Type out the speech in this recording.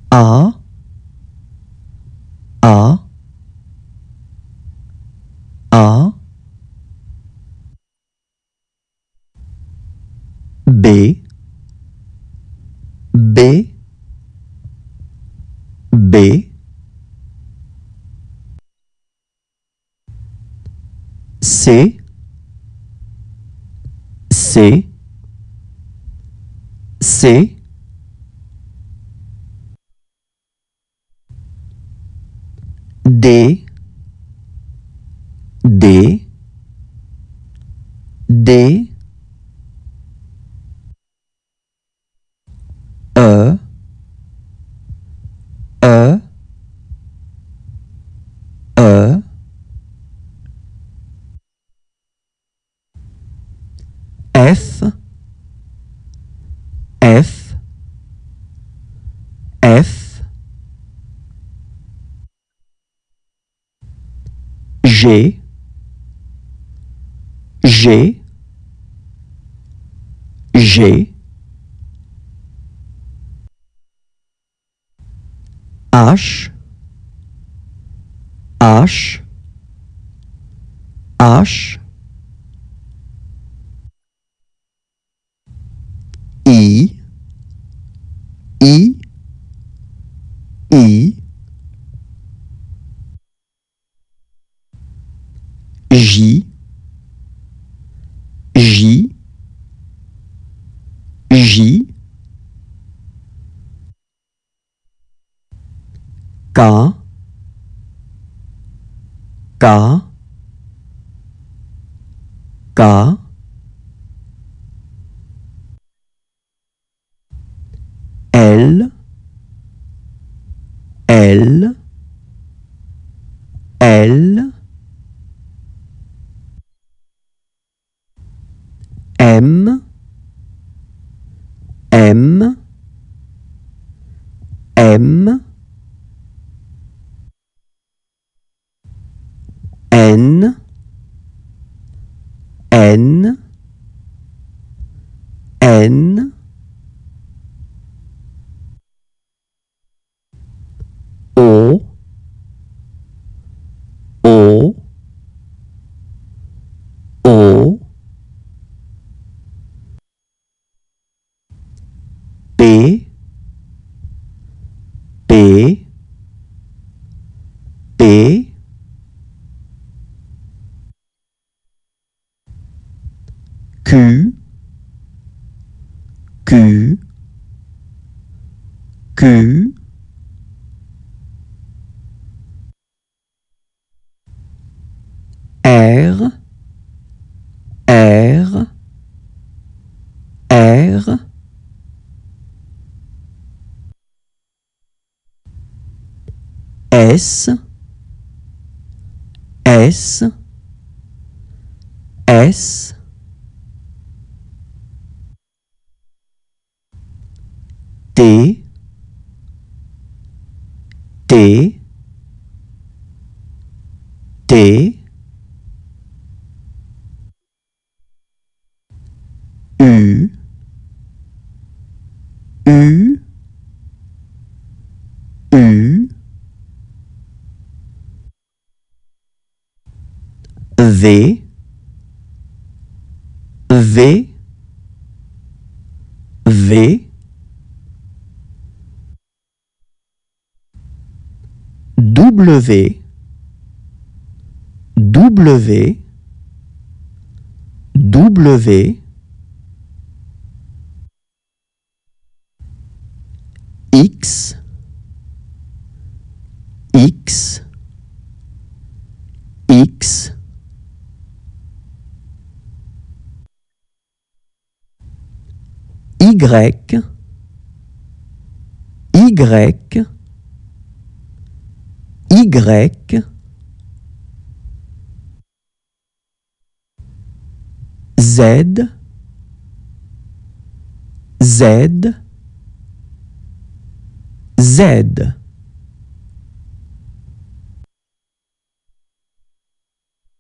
A, A, A, B, B, B, C, C, C, D, D, D, E, E, E, F, F, F, G, G, G, H, H, H, I, I, I, J, J, J, K, K, K, L, L, L, M, M, M, N, N, N, O, O, O, P, P, P, Q, Q, Q, R, R, R, S, S, S, T, T, T, U, U, U, V, V, V, W, W, W, X, X, X, Y, Y, Y, Z, Z, Z.